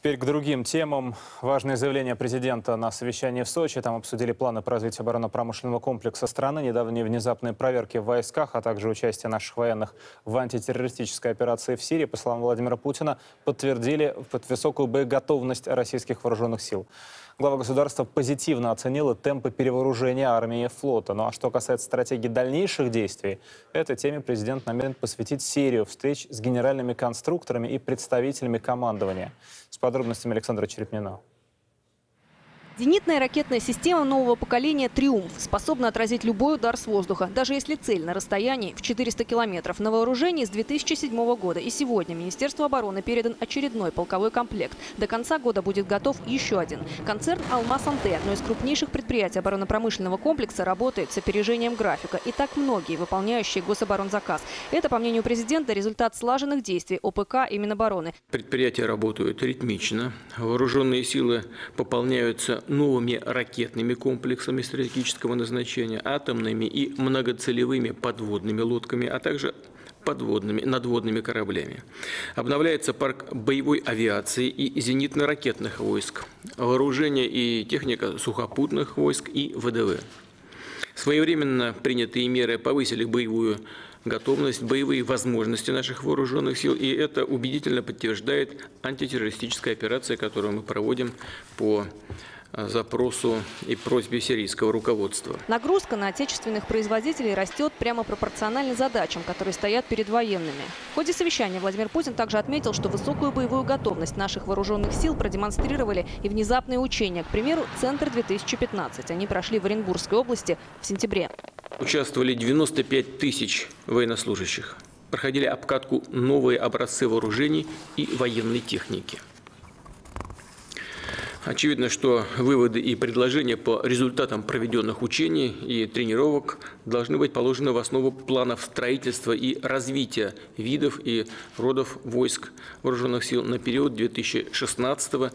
Теперь к другим темам. Важное заявление президента на совещании в Сочи. Там обсудили планы по развитию оборонно-промышленного комплекса страны, недавние внезапные проверки в войсках, а также участие наших военных в антитеррористической операции в Сирии, по словам Владимира Путина, подтвердили высокую боеготовность российских вооруженных сил. Глава государства позитивно оценила темпы перевооружения армии и флота. Ну а что касается стратегии дальнейших действий, этой теме президент намерен посвятить серию встреч с генеральными конструкторами и представителями командования. С подробностями Александра Черепнина. Зенитная ракетная система нового поколения «Триумф» способна отразить любой удар с воздуха, даже если цель на расстоянии в 400 километров. На вооружении с 2007 года. И сегодня Министерству обороны передан очередной полковой комплект. До конца года будет готов еще один. Концерн «Алмаз-Антэ», одно из крупнейших предприятий оборонно-промышленного комплекса, работает с опережением графика. И так многие, выполняющие гособоронзаказ. Это, по мнению президента, результат слаженных действий ОПК и Минобороны. Предприятия работают ритмично. Вооруженные силы пополняются новыми ракетными комплексами стратегического назначения, атомными и многоцелевыми подводными лодками, а также надводными кораблями. Обновляется парк боевой авиации и зенитно-ракетных войск, вооружение и техника сухопутных войск и ВДВ. Своевременно принятые меры повысили боевую готовность, боевые возможности наших вооруженных сил, и это убедительно подтверждает антитеррористическая операция, которую мы проводим по запросу и просьбе сирийского руководства. Нагрузка на отечественных производителей растет прямо пропорционально задачам, которые стоят перед военными. В ходе совещания Владимир Путин также отметил, что высокую боевую готовность наших вооруженных сил продемонстрировали и внезапные учения. К примеру, «Центр-2015». Они прошли в Оренбургской области в сентябре. Участвовали 95 тысяч военнослужащих. Проходили обкатку новые образцы вооружений и военной техники. Очевидно, что выводы и предложения по результатам проведенных учений и тренировок должны быть положены в основу планов строительства и развития видов и родов войск вооруженных сил на период 2016-2020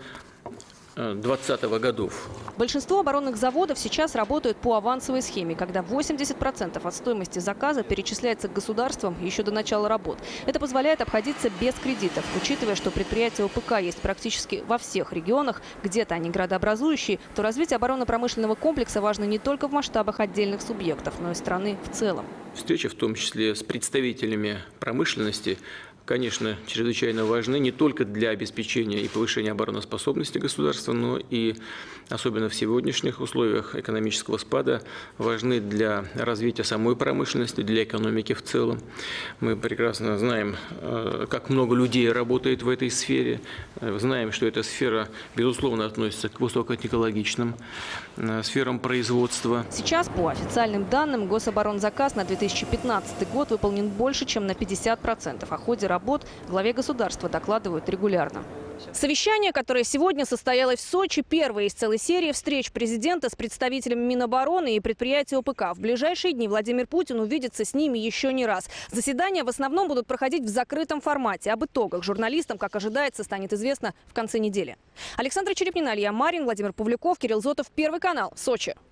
годов. Большинство оборонных заводов сейчас работают по авансовой схеме, когда 80% от стоимости заказа перечисляется к государствам еще до начала работ. Это позволяет обходиться без кредитов, учитывая, что предприятия ОПК есть практически во всех регионах, где-то они градообразующие, то развитие оборонно-промышленного комплекса важно не только в масштабах отдельных субъектов, но и страны в целом. Встречи, в том числе с представителями промышленности, конечно, чрезвычайно важны не только для обеспечения и повышения обороноспособности государства, но и, особенно в сегодняшних условиях экономического спада, важны для развития самой промышленности, для экономики в целом. Мы прекрасно знаем, как много людей работает в этой сфере, знаем, что эта сфера, безусловно, относится к высокотехнологичным сферам производства. Сейчас, по официальным данным, гособоронзаказ на 2015 год выполнен больше, чем на 50%. О ходе работ главе государства докладывают регулярно. Совещание, которое сегодня состоялось в Сочи, первое из целой серии встреч президента с представителями Минобороны и предприятий ОПК. В ближайшие дни Владимир Путин увидится с ними еще не раз. Заседания в основном будут проходить в закрытом формате. Об итогах журналистам, как ожидается, станет известно в конце недели. Александра Черепнина, Илья Марин, Владимир Павлюков, Кирилл Зотов, Первый канал, Сочи.